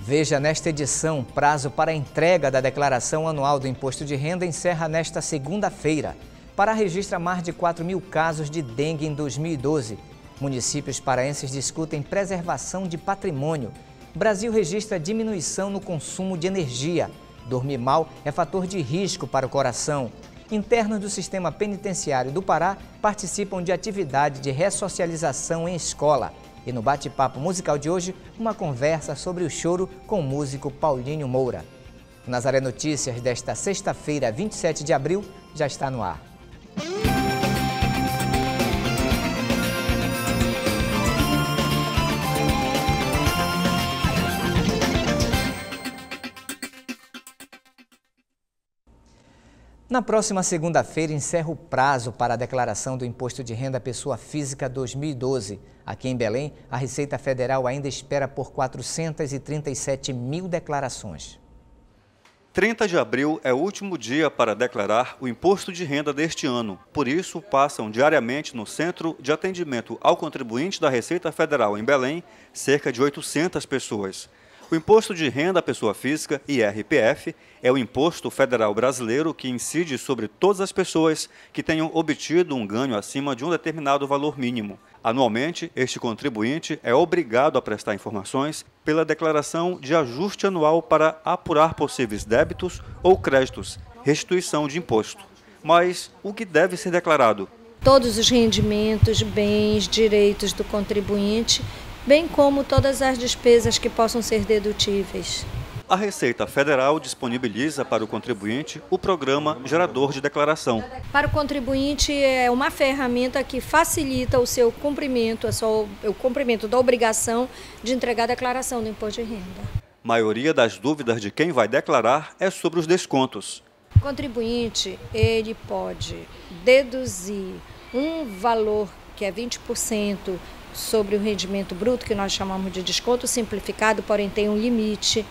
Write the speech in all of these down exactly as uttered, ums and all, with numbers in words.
Veja nesta edição, prazo para a entrega da declaração anual do Imposto de Renda encerra nesta segunda-feira. Pará registra mais de quatro mil casos de dengue em dois mil e doze. Municípios paraenses discutem preservação de patrimônio. Brasil registra diminuição no consumo de energia. Dormir mal é fator de risco para o coração. Internos do sistema penitenciário do Pará participam de atividade de ressocialização em escola. E no bate-papo musical de hoje, uma conversa sobre o choro com o músico Paulinho Moura. O Nazaré Notícias desta sexta-feira, vinte e sete de abril, já está no ar. Na próxima segunda-feira, encerra o prazo para a declaração do Imposto de Renda à Pessoa Física dois mil e doze. Aqui em Belém, a Receita Federal ainda espera por quatrocentas e trinta e sete mil declarações. trinta de abril é o último dia para declarar o Imposto de Renda deste ano. Por isso, passam diariamente no Centro de Atendimento ao Contribuinte da Receita Federal em Belém cerca de oitocentas pessoas. O Imposto de Renda à Pessoa Física, I R P F, é o imposto federal brasileiro que incide sobre todas as pessoas que tenham obtido um ganho acima de um determinado valor mínimo. Anualmente, este contribuinte é obrigado a prestar informações pela declaração de ajuste anual para apurar possíveis débitos ou créditos, restituição de imposto. Mas o que deve ser declarado? Todos os rendimentos, bens, direitos do contribuinte, bem como todas as despesas que possam ser dedutíveis. A Receita Federal disponibiliza para o contribuinte o programa Gerador de Declaração. Para o contribuinte é uma ferramenta que facilita o seu cumprimento, a sua, o cumprimento da obrigação de entregar a declaração do imposto de renda. A maioria das dúvidas de quem vai declarar é sobre os descontos. O contribuinte ele pode deduzir um valor que é vinte por cento sobre o rendimento bruto, que nós chamamos de desconto simplificado, porém tem um limite,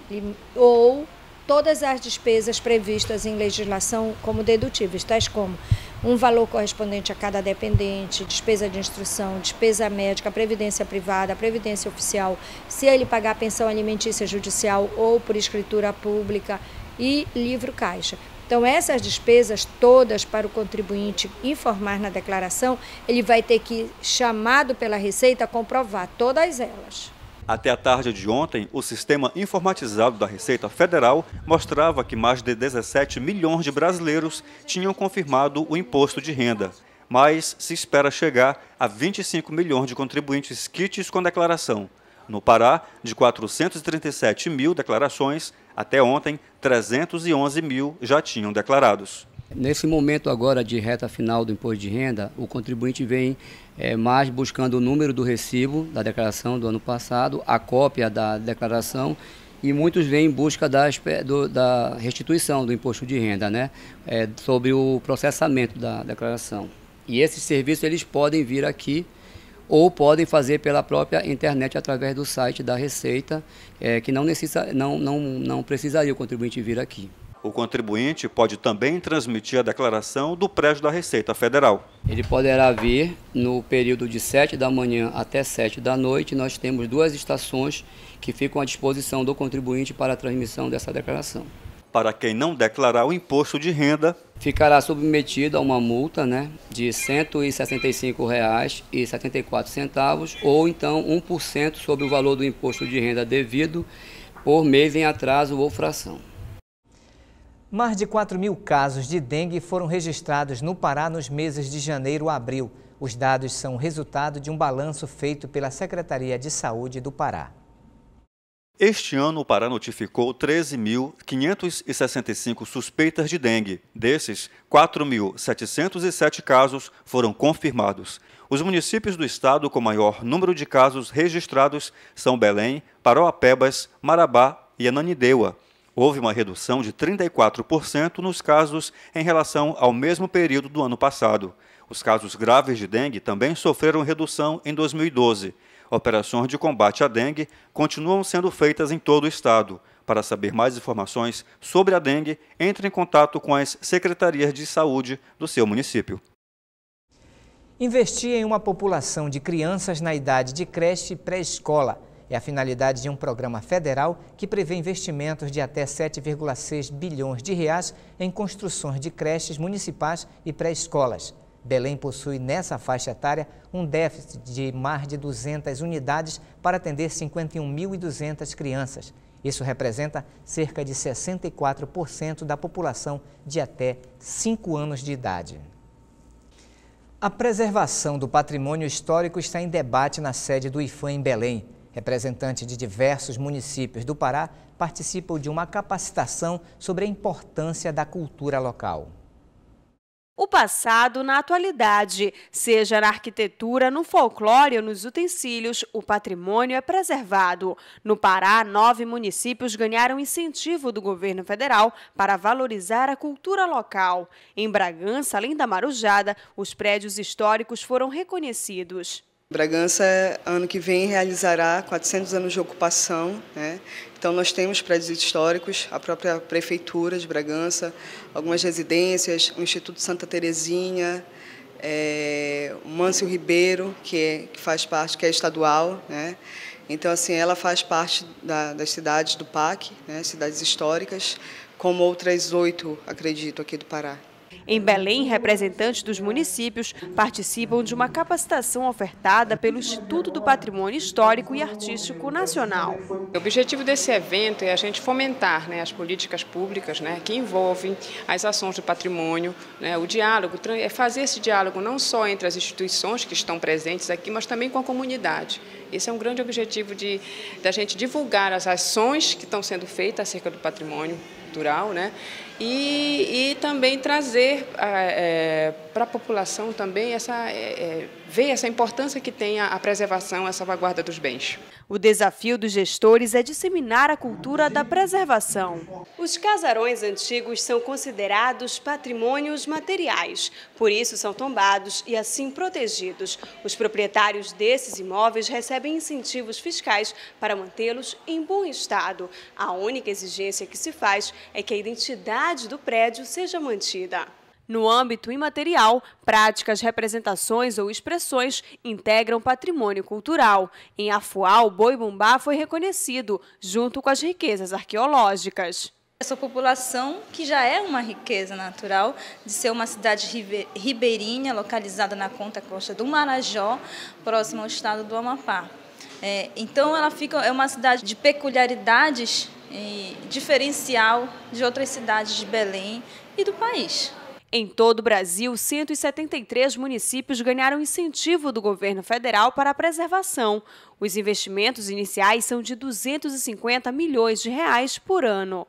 ou todas as despesas previstas em legislação como dedutíveis, tais como um valor correspondente a cada dependente, despesa de instrução, despesa médica, previdência privada, previdência oficial, se ele pagar pensão alimentícia judicial ou por escritura pública e livro caixa. Então, essas despesas todas para o contribuinte informar na declaração, ele vai ter que, chamado pela Receita, comprovar todas elas. Até a tarde de ontem, o sistema informatizado da Receita Federal mostrava que mais de dezessete milhões de brasileiros tinham confirmado o imposto de renda. Mas se espera chegar a vinte e cinco milhões de contribuintes quites com declaração. No Pará, de quatrocentas e trinta e sete mil declarações, até ontem, trezentos e onze mil já tinham declarados. Nesse momento agora de reta final do imposto de renda, o contribuinte vem é, mais buscando o número do recibo da declaração do ano passado, a cópia da declaração, e muitos vêm em busca da, do, da restituição do imposto de renda, né, é, sobre o processamento da declaração. E esses serviços eles podem vir aqui ou podem fazer pela própria internet através do site da Receita, é, que não, necessa, não, não, não precisaria o contribuinte vir aqui. O contribuinte pode também transmitir a declaração do prédio da Receita Federal. Ele poderá vir no período de sete da manhã até sete da noite. Nós temos duas estações que ficam à disposição do contribuinte para a transmissão dessa declaração. Para quem não declarar o imposto de renda, ficará submetido a uma multa, né, de cento e sessenta e cinco reais e setenta e quatro centavos, ou então um por cento sobre o valor do imposto de renda devido por mês em atraso ou fração. Mais de quatro mil casos de dengue foram registrados no Pará nos meses de janeiro a abril. Os dados são resultado de um balanço feito pela Secretaria de Saúde do Pará. Este ano, o Pará notificou treze mil quinhentas e sessenta e cinco suspeitas de dengue. Desses, quatro mil setecentos e sete casos foram confirmados. Os municípios do estado com maior número de casos registrados são Belém, Parauapebas, Marabá e Ananindeua. Houve uma redução de trinta e quatro por cento nos casos em relação ao mesmo período do ano passado. Os casos graves de dengue também sofreram redução em dois mil e doze. Operações de combate à dengue continuam sendo feitas em todo o estado. Para saber mais informações sobre a dengue, entre em contato com as secretarias de saúde do seu município. Investir em uma população de crianças na idade de creche e pré-escola é a finalidade de um programa federal que prevê investimentos de até sete vírgula seis bilhões de reais em construções de creches municipais e pré-escolas. Belém possui nessa faixa etária um déficit de mais de duzentas unidades para atender cinquenta e um mil e duzentas crianças. Isso representa cerca de sessenta e quatro por cento da população de até cinco anos de idade. A preservação do patrimônio histórico está em debate na sede do IPHAN em Belém. Representantes de diversos municípios do Pará participam de uma capacitação sobre a importância da cultura local. O passado na atualidade, seja na arquitetura, no folclore ou nos utensílios, o patrimônio é preservado. No Pará, nove municípios ganharam incentivo do governo federal para valorizar a cultura local. Em Bragança, além da Marujada, os prédios históricos foram reconhecidos. Bragança, ano que vem, realizará quatrocentos anos de ocupação, né? Então, nós temos prédios históricos, a própria Prefeitura de Bragança, algumas residências, o Instituto Santa Terezinha, é, o Mâncio Ribeiro, que, é, que faz parte, que é estadual, né? Então, assim, ela faz parte da, das cidades do P A C, né? Cidades históricas, como outras oito, acredito, aqui do Pará. Em Belém, representantes dos municípios participam de uma capacitação ofertada pelo Instituto do Patrimônio Histórico e Artístico Nacional. O objetivo desse evento é a gente fomentar, né, as políticas públicas, né, que envolvem as ações do patrimônio, né, o diálogo, é fazer esse diálogo não só entre as instituições que estão presentes aqui, mas também com a comunidade. Esse é um grande objetivo de, da gente divulgar as ações que estão sendo feitas acerca do patrimônio cultural, né? E, e também trazer é, para a população também essa, é, ver essa importância que tem a, a preservação, a salvaguarda dos bens. O desafio dos gestores é disseminar a cultura da preservação. Os casarões antigos são considerados patrimônios materiais, por isso são tombados e assim protegidos. Os proprietários desses imóveis recebem incentivos fiscais para mantê-los em bom estado. A única exigência que se faz é que a identidade do prédio seja mantida. No âmbito imaterial, práticas, representações ou expressões integram patrimônio cultural. Em Afuá, o boi-bumbá foi reconhecido, junto com as riquezas arqueológicas. Essa população, que já é uma riqueza natural, de ser uma cidade ribeirinha, localizada na conta costa do Marajó, próximo ao estado do Amapá. É, então, ela fica, é uma cidade de peculiaridades e diferencial de outras cidades de Belém e do país. Em todo o Brasil, cento e setenta e três municípios ganharam incentivo do governo federal para a preservação. Os investimentos iniciais são de duzentos e cinquenta milhões de reais por ano.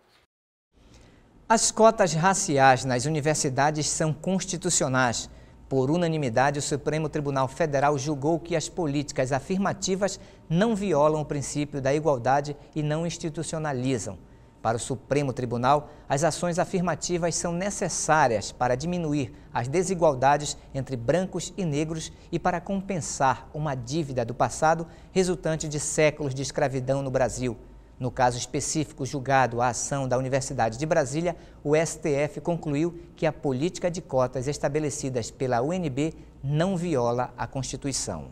As cotas raciais nas universidades são constitucionais. Por unanimidade, o Supremo Tribunal Federal julgou que as políticas afirmativas não violam o princípio da igualdade e não institucionalizam. Para o Supremo Tribunal, as ações afirmativas são necessárias para diminuir as desigualdades entre brancos e negros e para compensar uma dívida do passado resultante de séculos de escravidão no Brasil. No caso específico julgado a ação da Universidade de Brasília, o S T F concluiu que a política de cotas estabelecidas pela U N B não viola a Constituição.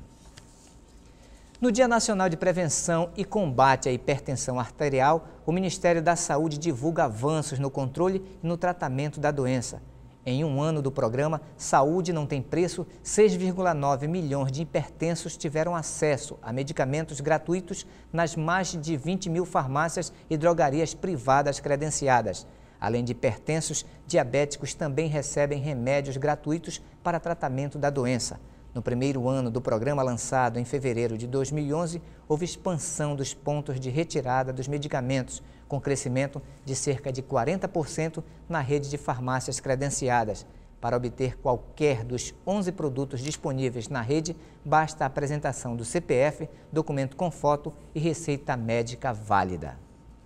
No Dia Nacional de Prevenção e Combate à Hipertensão Arterial, o Ministério da Saúde divulga avanços no controle e no tratamento da doença. Em um ano do programa Saúde Não Tem Preço, seis vírgula nove milhões de hipertensos tiveram acesso a medicamentos gratuitos nas mais de vinte mil farmácias e drogarias privadas credenciadas. Além de hipertensos, diabéticos também recebem remédios gratuitos para tratamento da doença. No primeiro ano do programa, lançado em fevereiro de dois mil e onze, houve expansão dos pontos de retirada dos medicamentos, com crescimento de cerca de quarenta por cento na rede de farmácias credenciadas. Para obter qualquer dos onze produtos disponíveis na rede, basta a apresentação do C P F, documento com foto e receita médica válida.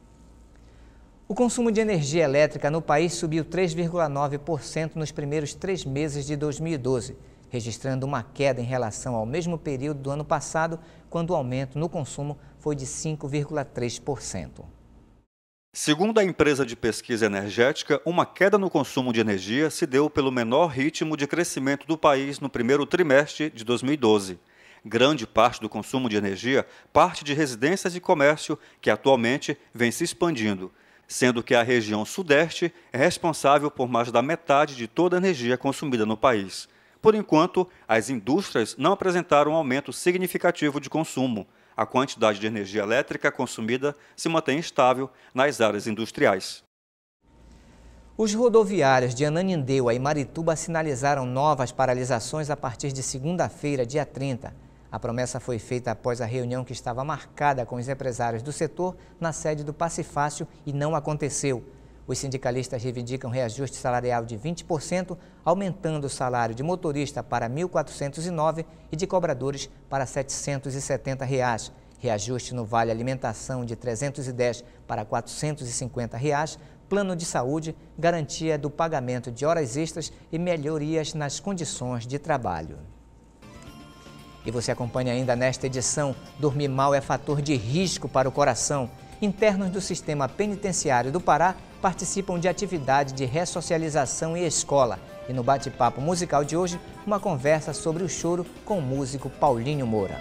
O consumo de energia elétrica no país subiu três vírgula nove por cento nos primeiros três meses de dois mil e doze. Registrando uma queda em relação ao mesmo período do ano passado, quando o aumento no consumo foi de cinco vírgula três por cento. Segundo a empresa de pesquisa energética, uma queda no consumo de energia se deu pelo menor ritmo de crescimento do país no primeiro trimestre de dois mil e doze. Grande parte do consumo de energia parte de residências e comércio, que atualmente vem se expandindo, sendo que a região sudeste é responsável por mais da metade de toda a energia consumida no país. Por enquanto, as indústrias não apresentaram um aumento significativo de consumo. A quantidade de energia elétrica consumida se mantém estável nas áreas industriais. Os rodoviários de Ananindeua e Marituba sinalizaram novas paralisações a partir de segunda-feira, dia trinta. A promessa foi feita após a reunião que estava marcada com os empresários do setor na sede do Pacifácio e não aconteceu. Os sindicalistas reivindicam reajuste salarial de vinte por cento, aumentando o salário de motorista para mil quatrocentos e nove reais e de cobradores para setecentos e setenta reais. Reajuste no Vale Alimentação de trezentos e dez reais para quatrocentos e cinquenta reais, plano de saúde, garantia do pagamento de horas extras e melhorias nas condições de trabalho. E você acompanha ainda nesta edição, dormir mal é fator de risco para o coração. Internos do sistema penitenciário do Pará participam de atividade de ressocialização e escola. E no bate-papo musical de hoje, uma conversa sobre o choro com o músico Paulinho Moura.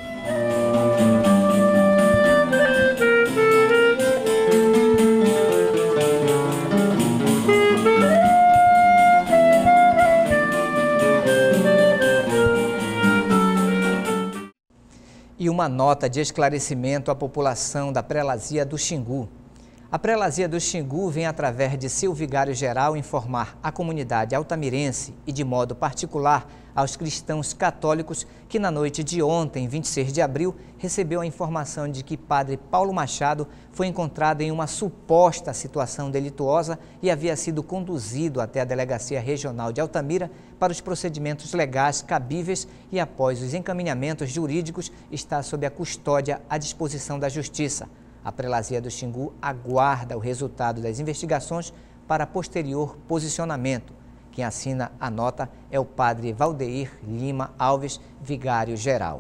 E uma nota de esclarecimento à população da Prelazia do Xingu. A Prelazia do Xingu vem, através de seu vigário-geral, informar a comunidade altamirense e, de modo particular, aos cristãos católicos que, na noite de ontem, vinte e seis de abril, recebeu a informação de que padre Paulo Machado foi encontrado em uma suposta situação delituosa e havia sido conduzido até a Delegacia Regional de Altamira para os procedimentos legais cabíveis e, após os encaminhamentos jurídicos, está sob a custódia à disposição da Justiça. A Prelazia do Xingu aguarda o resultado das investigações para posterior posicionamento. Quem assina a nota é o padre Valdeir Lima Alves, vigário-geral.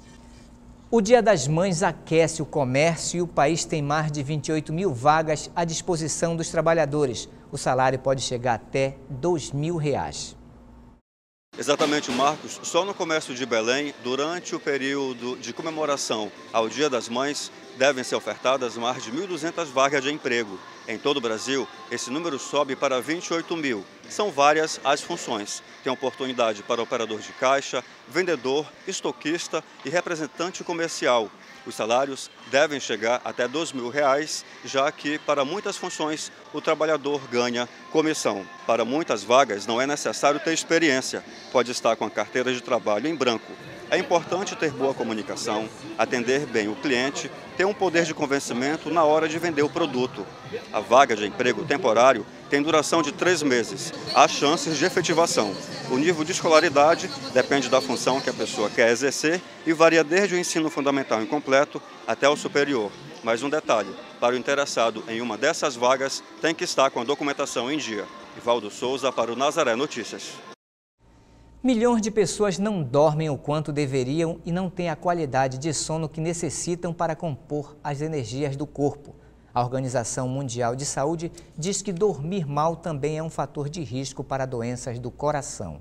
O Dia das Mães aquece o comércio e o país tem mais de vinte e oito mil vagas à disposição dos trabalhadores. O salário pode chegar até dois mil reais. Exatamente, Marcos. Só no comércio de Belém, durante o período de comemoração ao Dia das Mães, devem ser ofertadas mais de mil e duzentas vagas de emprego. Em todo o Brasil, esse número sobe para vinte e oito mil. São várias as funções. Tem oportunidade para operador de caixa, vendedor, estoquista e representante comercial. Os salários devem chegar até dois mil reais, já que para muitas funções o trabalhador ganha comissão. Para muitas vagas não é necessário ter experiência, pode estar com a carteira de trabalho em branco. É importante ter boa comunicação, atender bem o cliente, ter um poder de convencimento na hora de vender o produto. A vaga de emprego temporário tem duração de três meses. Há chances de efetivação. O nível de escolaridade depende da função que a pessoa quer exercer e varia desde o ensino fundamental incompleto até o superior. Mas um detalhe, para o interessado em uma dessas vagas, tem que estar com a documentação em dia. Ivaldo Souza para o Nazaré Notícias. Milhões de pessoas não dormem o quanto deveriam e não têm a qualidade de sono que necessitam para compor as energias do corpo. A Organização Mundial de Saúde diz que dormir mal também é um fator de risco para doenças do coração.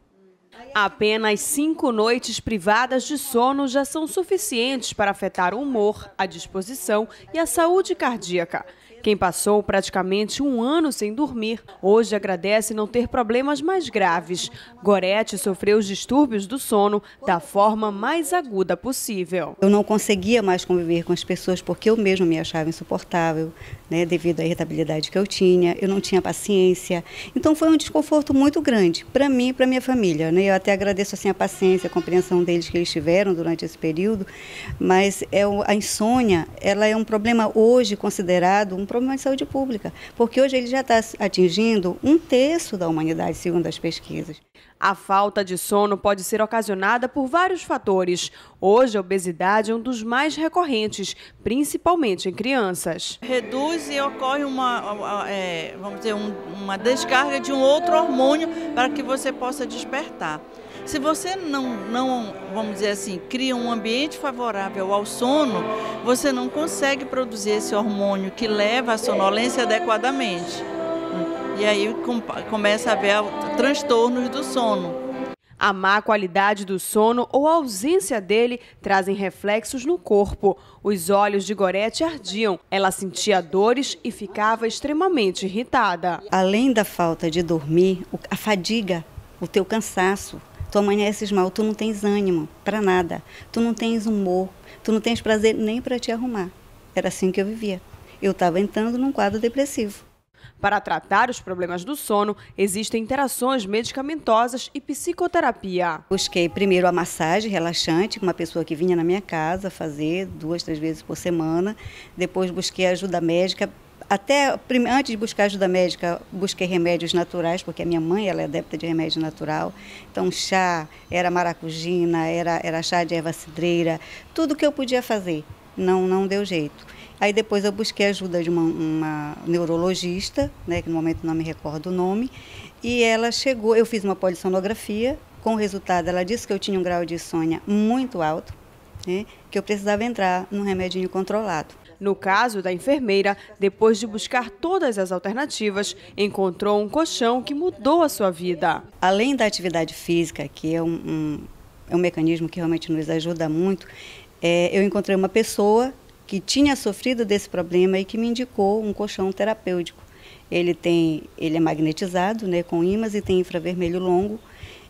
Apenas cinco noites privadas de sono já são suficientes para afetar o humor, a disposição e a saúde cardíaca. Quem passou praticamente um ano sem dormir, hoje agradece não ter problemas mais graves. Gorete sofreu os distúrbios do sono da forma mais aguda possível. Eu não conseguia mais conviver com as pessoas porque eu mesma me achava insuportável, né, devido à irritabilidade que eu tinha, eu não tinha paciência. Então foi um desconforto muito grande para mim e para minha família, né? Eu até agradeço assim, a paciência, a compreensão deles que eles tiveram durante esse período, mas é, a insônia ela é um problema hoje considerado um problema de saúde pública, porque hoje ele já está atingindo um terço da humanidade, segundo as pesquisas. A falta de sono pode ser ocasionada por vários fatores. Hoje, a obesidade é um dos mais recorrentes, principalmente em crianças. Reduz e ocorre uma, é, vamos dizer, um, uma descarga de um outro hormônio para que você possa despertar. Se você não, não, vamos dizer assim, cria um ambiente favorável ao sono, você não consegue produzir esse hormônio que leva à sonolência adequadamente. E aí começa a haver transtornos do sono. A má qualidade do sono ou a ausência dele trazem reflexos no corpo. Os olhos de Gorete ardiam, ela sentia dores e ficava extremamente irritada. Além da falta de dormir, a fadiga, o teu cansaço, tu amanheces mal, tu não tens ânimo para nada, tu não tens humor, tu não tens prazer nem para te arrumar. Era assim que eu vivia. Eu estava entrando num quadro depressivo. Para tratar os problemas do sono, existem interações medicamentosas e psicoterapia. Busquei primeiro a massagem relaxante, com uma pessoa que vinha na minha casa fazer duas, três vezes por semana. Depois busquei ajuda médica. Até antes de buscar ajuda médica, busquei remédios naturais, porque a minha mãe ela é adepta de remédio natural. Então, chá, era maracujina, era, era chá de erva cidreira, tudo que eu podia fazer. Não, não deu jeito. Aí depois eu busquei a ajuda de uma, uma neurologista, né, que no momento não me recordo o nome, e ela chegou, eu fiz uma polissonografia, com o resultado ela disse que eu tinha um grau de insônia muito alto, né, que eu precisava entrar num remedinho controlado. No caso da enfermeira, depois de buscar todas as alternativas, encontrou um colchão que mudou a sua vida. Além da atividade física, que é um, um, é um mecanismo que realmente nos ajuda muito, é, eu encontrei uma pessoa que tinha sofrido desse problema e que me indicou um colchão terapêutico. Ele, tem, ele é magnetizado, né, com ímãs e tem infravermelho longo,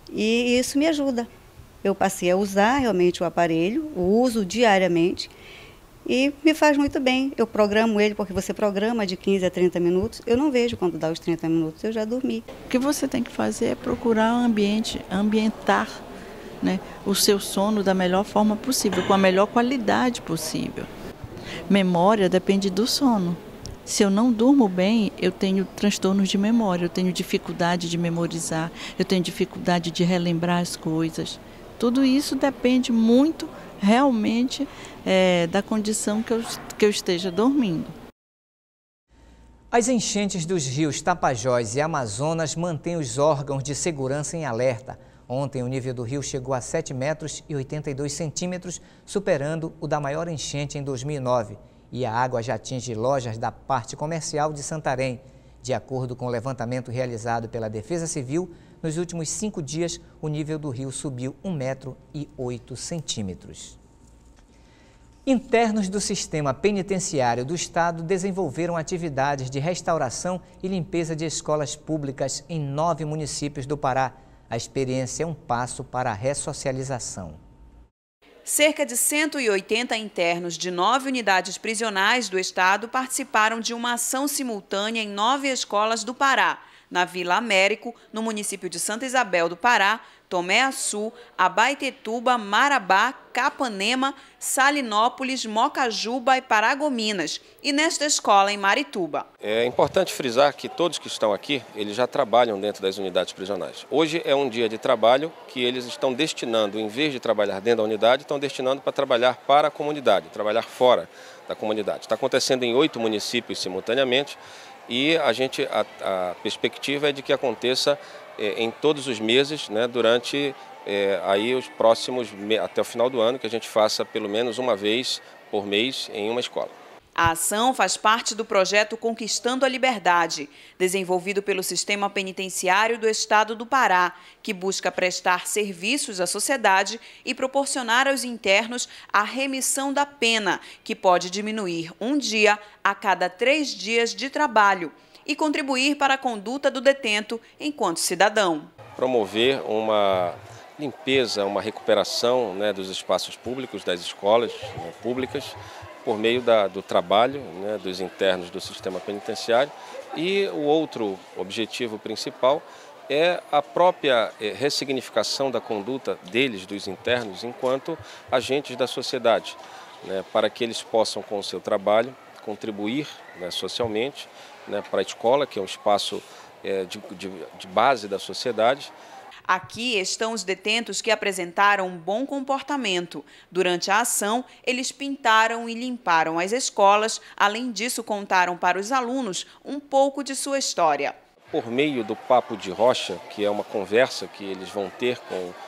e isso me ajuda. Eu passei a usar realmente o aparelho, o uso diariamente, e me faz muito bem. Eu programo ele, porque você programa de quinze a trinta minutos, eu não vejo quando dá os trinta minutos, eu já dormi. O que você tem que fazer é procurar um ambiente, ambientar, né, o seu sono da melhor forma possível, com a melhor qualidade possível. Memória depende do sono. Se eu não durmo bem, eu tenho transtornos de memória, eu tenho dificuldade de memorizar, eu tenho dificuldade de relembrar as coisas. Tudo isso depende muito, realmente, é, da condição que eu, que eu esteja dormindo. As enchentes dos rios Tapajós e Amazonas mantêm os órgãos de segurança em alerta. Ontem, o nível do rio chegou a sete metros e oitenta e dois centímetros, superando o da maior enchente em dois mil e nove. E a água já atinge lojas da parte comercial de Santarém. De acordo com o levantamento realizado pela Defesa Civil, nos últimos cinco dias, o nível do rio subiu um metro e oito centímetros. Internos do sistema penitenciário do Estado desenvolveram atividades de restauração e limpeza de escolas públicas em nove municípios do Pará. A experiência é um passo para a ressocialização. Cerca de cento e oitenta internos de nove unidades prisionais do Estado participaram de uma ação simultânea em nove escolas do Pará, na Vila Américo, no município de Santa Isabel do Pará, Tomé Açu, Abaetetuba, Marabá, Capanema, Salinópolis, Mocajuba e Paragominas, e nesta escola em Marituba. É importante frisar que todos que estão aqui, eles já trabalham dentro das unidades prisionais. Hoje é um dia de trabalho que eles estão destinando, em vez de trabalhar dentro da unidade, estão destinando para trabalhar para a comunidade, trabalhar fora da comunidade. Está acontecendo em oito municípios simultaneamente e a, gente, a, a perspectiva é de que aconteça é, em todos os meses, né, durante é, aí os próximos, até o final do ano, que a gente faça pelo menos uma vez por mês em uma escola. A ação faz parte do projeto Conquistando a Liberdade, desenvolvido pelo Sistema Penitenciário do Estado do Pará, que busca prestar serviços à sociedade e proporcionar aos internos a remissão da pena, que pode diminuir um dia a cada três dias de trabalho, e contribuir para a conduta do detento enquanto cidadão. Promover uma limpeza, uma recuperação, né, dos espaços públicos, das escolas, né, públicas, por meio da, do trabalho, né, dos internos do sistema penitenciário. E o outro objetivo principal é a própria é, ressignificação da conduta deles, dos internos, enquanto agentes da sociedade, né, para que eles possam, com o seu trabalho, contribuir, né, socialmente, né, para a escola, que é um espaço é, de, de, de base da sociedade. Aqui estão os detentos que apresentaram um bom comportamento. Durante a ação, eles pintaram e limparam as escolas. Além disso, contaram para os alunos um pouco de sua história. Por meio do papo de rocha, que é uma conversa que eles vão ter com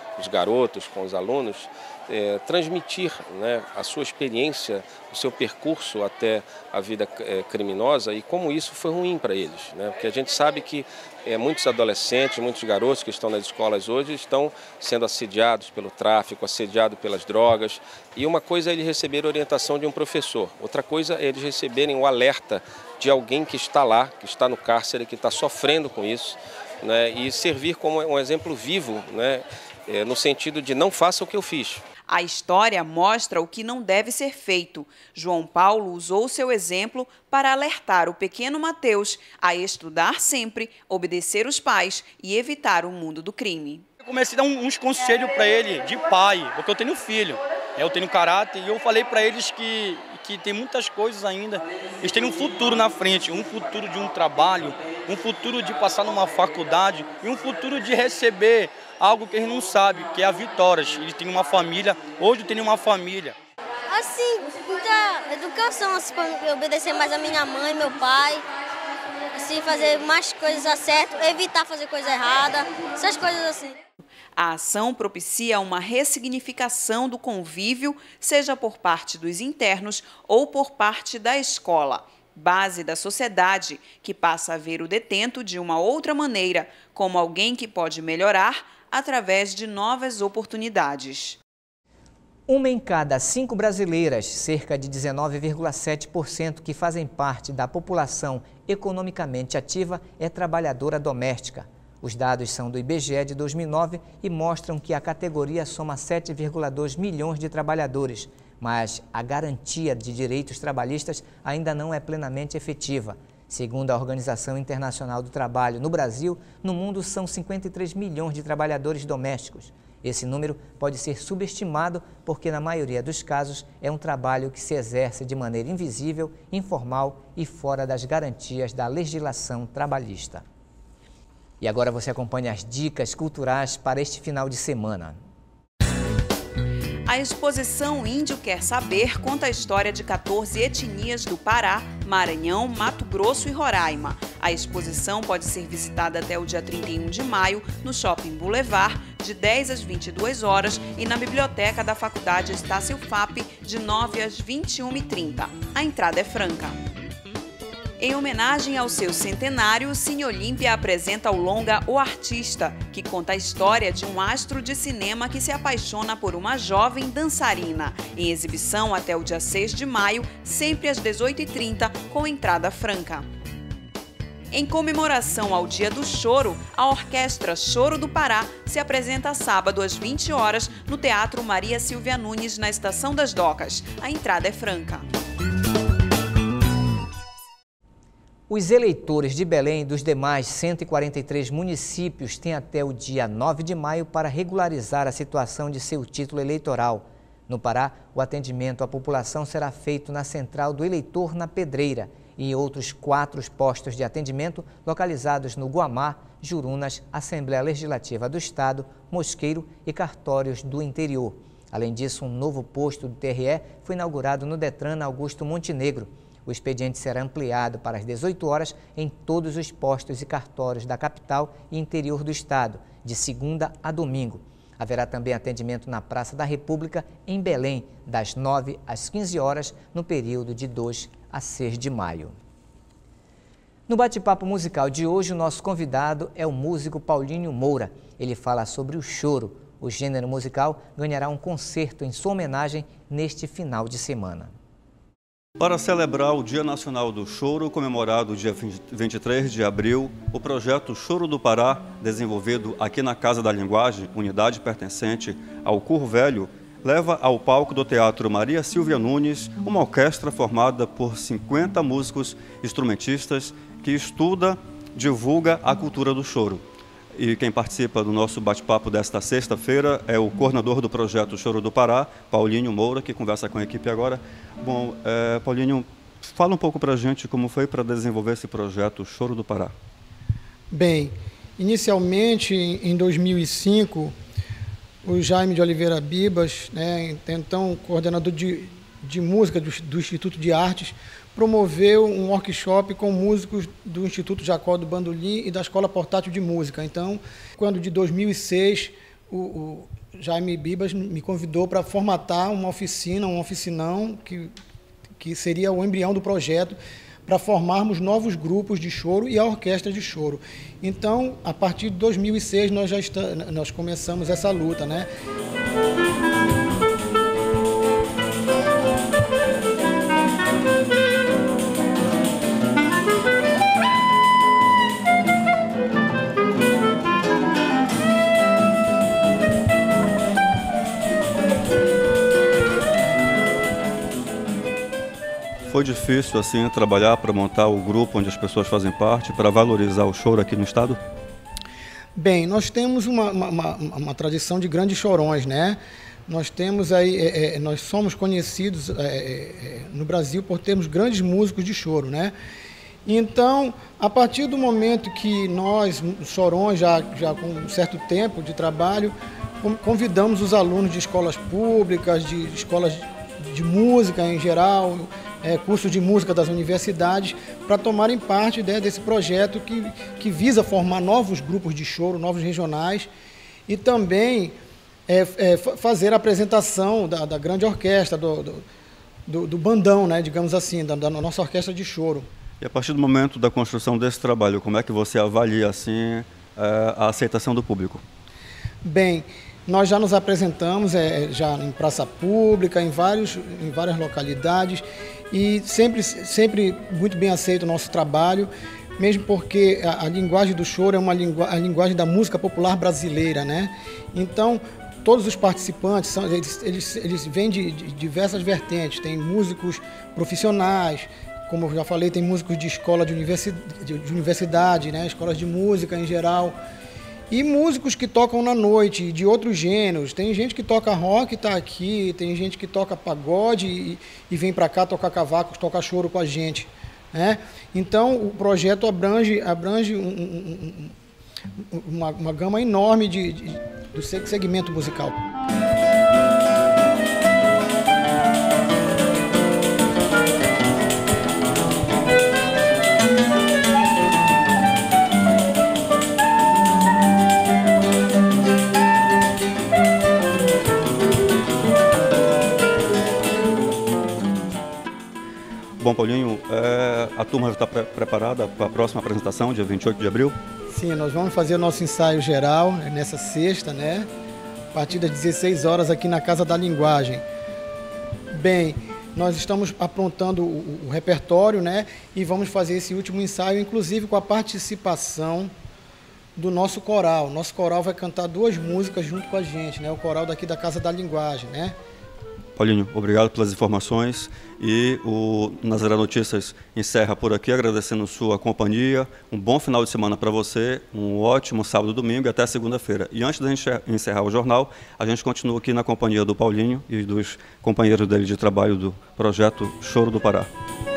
os garotos, com os alunos, é, transmitir, né, a sua experiência, o seu percurso até a vida é, criminosa e como isso foi ruim para eles, né? Porque a gente sabe que é, muitos adolescentes, muitos garotos que estão nas escolas hoje estão sendo assediados pelo tráfico, assediados pelas drogas, e uma coisa é eles receberem orientação de um professor, outra coisa é eles receberem o alerta de alguém que está lá, que está no cárcere, que está sofrendo com isso, né, e servir como um exemplo vivo, né, é, no sentido de não faça o que eu fiz. A história mostra o que não deve ser feito. João Paulo usou seu exemplo para alertar o pequeno Mateus a estudar sempre, obedecer os pais e evitar o mundo do crime. Eu comecei a dar uns conselhos para ele de pai, porque eu tenho filho, eu tenho caráter, e eu falei para eles que, que tem muitas coisas ainda, eles têm um futuro na frente, um futuro de um trabalho, um futuro de passar numa faculdade e um futuro de receber algo que eles não sabem, que é a vitória. Eles têm uma família, hoje eu tenho uma família. Assim, muita educação, assim, para obedecer mais a minha mãe, meu pai, assim, fazer mais coisas certas, evitar fazer coisa errada, essas coisas assim. A ação propicia uma ressignificação do convívio, seja por parte dos internos ou por parte da escola. Base da sociedade, que passa a ver o detento de uma outra maneira, como alguém que pode melhorar através de novas oportunidades. Uma em cada cinco brasileiras, cerca de dezenove vírgula sete por cento que fazem parte da população economicamente ativa, é trabalhadora doméstica. Os dados são do I B G E de dois mil e nove e mostram que a categoria soma sete vírgula dois milhões de trabalhadores, mas a garantia de direitos trabalhistas ainda não é plenamente efetiva. Segundo a Organização Internacional do Trabalho, no Brasil, no mundo são cinquenta e três milhões de trabalhadores domésticos. Esse número pode ser subestimado porque, na maioria dos casos, é um trabalho que se exerce de maneira invisível, informal e fora das garantias da legislação trabalhista. E agora você acompanha as dicas culturais para este final de semana. A exposição Índio Quer Saber conta a história de quatorze etnias do Pará, Maranhão, Mato Grosso e Roraima. A exposição pode ser visitada até o dia trinta e um de maio no Shopping Boulevard, de dez às vinte e duas horas, e na Biblioteca da Faculdade Estácio F A P, de nove às vinte e uma e trinta. A entrada é franca. Em homenagem ao seu centenário, o Cine Olímpia apresenta o longa O Artista, que conta a história de um astro de cinema que se apaixona por uma jovem dançarina. Em exibição até o dia seis de maio, sempre às dezoito e trinta, com entrada franca. Em comemoração ao Dia do Choro, a Orquestra Choro do Pará se apresenta sábado às vinte horas no Teatro Maria Silvia Nunes, na Estação das Docas. A entrada é franca. Os eleitores de Belém e dos demais cento e quarenta e três municípios têm até o dia nove de maio para regularizar a situação de seu título eleitoral. No Pará, o atendimento à população será feito na Central do Eleitor, na Pedreira, e em outros quatro postos de atendimento localizados no Guamá, Jurunas, Assembleia Legislativa do Estado, Mosqueiro e cartórios do interior. Além disso, um novo posto do T R E foi inaugurado no Detran Augusto Montenegro. O expediente será ampliado para as dezoito horas em todos os postos e cartórios da capital e interior do estado, de segunda a domingo. Haverá também atendimento na Praça da República, em Belém, das nove às quinze horas, no período de dois a seis de maio. No bate-papo musical de hoje, o nosso convidado é o músico Paulinho Moura. Ele fala sobre o choro. O gênero musical ganhará um concerto em sua homenagem neste final de semana. Para celebrar o Dia Nacional do Choro, comemorado dia vinte e três de abril, o projeto Choro do Pará, desenvolvido aqui na Casa da Linguagem, unidade pertencente ao Cur Velho, leva ao palco do Teatro Maria Silvia Nunes uma orquestra formada por cinquenta músicos instrumentistas que estuda, divulga a cultura do choro. E quem participa do nosso bate-papo desta sexta-feira é o coordenador do projeto Choro do Pará, Paulinho Moura, que conversa com a equipe agora. Bom, é, Paulinho, fala um pouco para a gente como foi para desenvolver esse projeto Choro do Pará. Bem, inicialmente em dois mil e cinco, o Jaime de Oliveira Bibas, né, então coordenador de, de música do, do Instituto de Artes, promoveu um workshop com músicos do Instituto Jacó do Bandolim e da Escola Portátil de Música. Então, quando de dois mil e seis, o, o Jaime Bibas me convidou para formatar uma oficina, um oficinão, que, que seria o embrião do projeto, para formarmos novos grupos de choro e a orquestra de choro. Então, a partir de dois mil e seis, nós já está, nós começamos essa luta, né? Foi difícil, assim, trabalhar para montar o grupo onde as pessoas fazem parte, para valorizar o choro aqui no estado? Bem, nós temos uma, uma, uma, uma tradição de grandes chorões, né? Nós temos aí, é, é, nós somos conhecidos é, é, no Brasil por termos grandes músicos de choro, né? Então, a partir do momento que nós, chorões, já, já com um certo tempo de trabalho, convidamos os alunos de escolas públicas, de escolas de música em geral, É, cursos de música das universidades, para tomarem parte, né, desse projeto que, que visa formar novos grupos de choro, novos regionais, e também é, é, fazer a apresentação da, da grande orquestra, do, do, do, do bandão, né, digamos assim, da, da nossa orquestra de choro. E a partir do momento da construção desse trabalho, como é que você avalia assim, a aceitação do público? Bem, nós já nos apresentamos é, já em praça pública, em, vários, em várias localidades, e sempre, sempre muito bem aceito o nosso trabalho, mesmo porque a, a linguagem do choro é uma lingu, a linguagem da música popular brasileira, né? Então, todos os participantes, são, eles, eles, eles vêm de, de diversas vertentes, tem músicos profissionais, como eu já falei, tem músicos de escola de universidade, de universidade, né? Escolas de música em geral, e músicos que tocam na noite, de outros gêneros. Tem gente que toca rock e está aqui, tem gente que toca pagode e, e vem para cá tocar cavaco, tocar choro com a gente, né? Então, o projeto abrange, abrange um, um, um, uma, uma gama enorme de, de, do segmento musical. Bom, Paulinho, é, a turma já está pre preparada para a próxima apresentação, dia vinte e oito de abril? Sim, nós vamos fazer o nosso ensaio geral nessa sexta, né? A partir das dezesseis horas aqui na Casa da Linguagem. Bem, nós estamos aprontando o, o repertório, né? E vamos fazer esse último ensaio, inclusive com a participação do nosso coral. Nosso coral vai cantar duas músicas junto com a gente, né? O coral daqui da Casa da Linguagem, né? Paulinho, obrigado pelas informações, e o Nazaré Notícias encerra por aqui, agradecendo sua companhia. Um bom final de semana para você, um ótimo sábado e domingo e até segunda-feira. E antes da gente encerrar o jornal, a gente continua aqui na companhia do Paulinho e dos companheiros dele de trabalho do projeto Choro do Pará.